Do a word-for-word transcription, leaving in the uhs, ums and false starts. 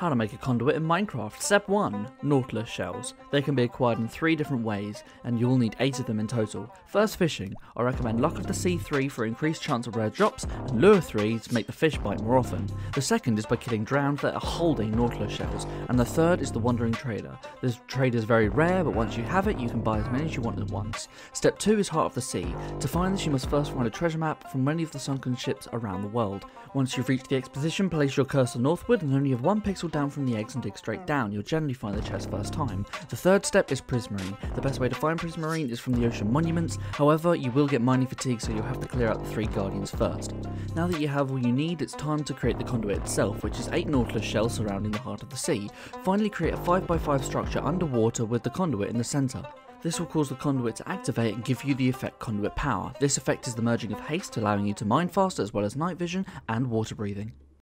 How to make a conduit in Minecraft. Step one. Nautilus shells. They can be acquired in three different ways, and you will need eight of them in total. First, fishing. I recommend Luck of the Sea three for increased chance of rare drops, and Lure three to make the fish bite more often. The second is by killing drowned that are holding Nautilus shells, and the third is the Wandering Trader. This trade is very rare, but once you have it, you can buy as many as you want at once. Step two is Heart of the Sea. To find this, you must first find a treasure map from many of the sunken ships around the world. Once you've reached the exposition, place your cursor northward and only have one pixel down from the eggs and dig straight down. You'll generally find the chest first time. The third step is Prismarine. The best way to find Prismarine is from the ocean monuments, however you will get mining fatigue, so you'll have to clear out the three guardians first. Now that you have all you need, it's time to create the conduit itself, which is eight Nautilus shells surrounding the heart of the sea. Finally, create a five by five structure underwater with the conduit in the centre. This will cause the conduit to activate and give you the effect Conduit Power. This effect is the merging of haste, allowing you to mine faster, as well as night vision and water breathing.